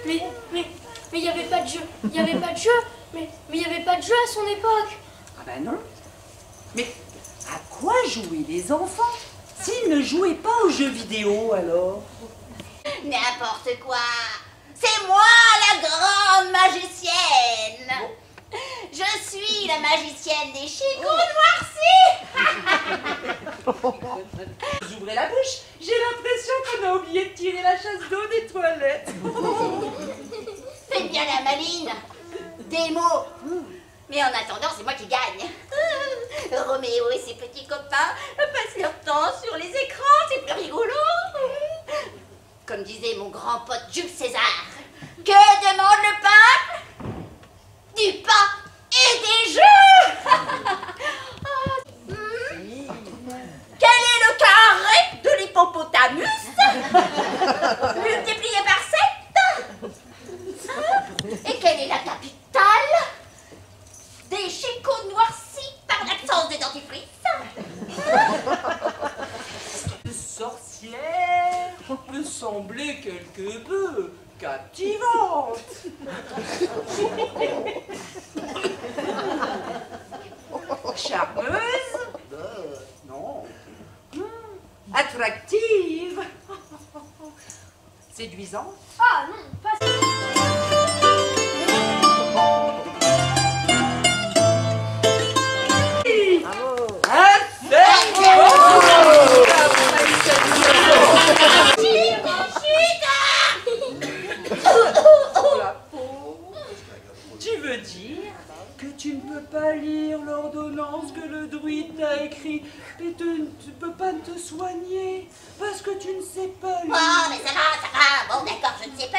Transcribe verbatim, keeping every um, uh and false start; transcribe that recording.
mais, mais, mais il n'y avait pas de jeu, il n'y avait pas de jeu, mais, mais il n'y avait pas de jeu à son époque. Ah ben non. Mais à quoi jouaient les enfants s'ils ne jouaient pas aux jeux vidéo alors? N'importe quoi. C'est moi la grande magicienne. Bon. Je suis la magicienne des chicots noircis. Vous ouvrez la bouche, j'ai l'impression qu'on a oublié de tirer la chasse d'eau des toilettes. Faites bien la maline. Des mots. Mais en attendant, c'est moi qui gagne. Roméo et ses petits copains passent leur temps sur les écrans, c'est plus rigolo. Comme disait mon grand pote Jules César, que demande le peuple? Du pain et des jeux. Quel est le carré de l'hippopotamus multiplié par sept? Et quelle est la capitale des chicots noircis par l'absence de dentifrice? Sorcière peut sembler quelque peu captivante. Charmeuse? Euh, non. Hmm. Attractive? Séduisante? Ah non, pas Tu veux dire que tu ne peux pas lire l'ordonnance que le druide t'a écrit et tu ne peux pas te soigner parce que tu ne sais pas lire? Oh, mais ça va, ça va. Bon, d'accord, je ne sais